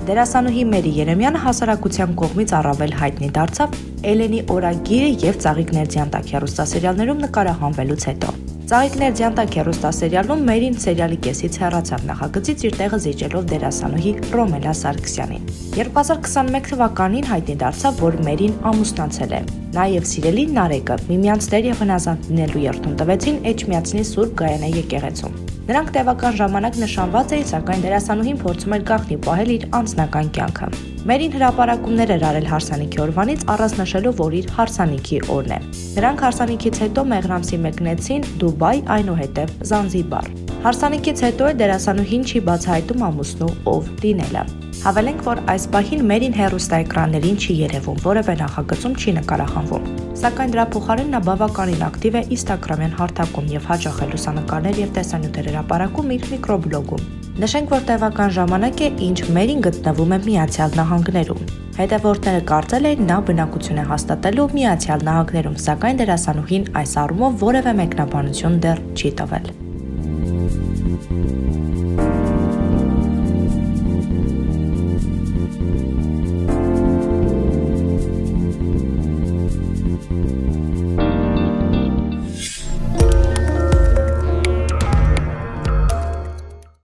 Դերասանուհի Մերի Երեմյանը հասարակության կողմից առավել հայտնի դարձավ Էլենի օրագիրը և Ծաղիկներ ձյանտակ հեռուստասերիալներում նկարահանվելուց հետո։ Ծաղիկներ ձյանտակ հեռուստասերիալում Մերին սերիալի կեսից հեռացավ նախագծից իր տեղը զիջելով դերասանուհի Ռոմելա Սարգսյանին։ 2021 թվականին հայտնի դարձավ, որ Մերին ամուսնացել է։ Նա և սիրելի Նարեկը միմյանց տեր և հնազանդ լինելու երդում տվեցին Էջմիածնի Սուրբ Գայանե եկեղեցում։ Նրանք տևական ժամանակ նշանված էին, սակայն դերասանուհին փորձում էր գաղտնի պահել իր անձնական կյանքը։ Մերին հրապարակումներ էր արել հարսանիքի օրվանից, առանց նշելու, որ իր հարսանիքի օրն է։ Նրանք հարսանիքից հետո մեղրամսի մեկնեցին Դուբայ, այնուհետև Զանզիբար։ Հարսանիքից հետո էլ դերասանուհին չի բացահայտում ամուսնու ով լինելը։ Հավելենք, որ այս պահին Մերին հեռուստաէկրաններին չի երևում, որևէ նախագծում չի նկարահանվում։ Սակայն դրա փոխարեն նա բավականին ակտիվ է Instagram-յան հարթակում և հաճախ է լուսանկարներ և տեսանյութեր հրապարակում իր միկրոբլոգում։ Նշենք, որ տևական ժամանակ է, ինչ Մերին գտնվում է Միացյալ Նահանգներում։ Հետևորդները կարծել էին, նա բնակություն է հաստատելու Միացյալ Նահանգներում, սակայն դերասանուհին այս առումով որևէ մեկնաբանություն դեռ չի տվել։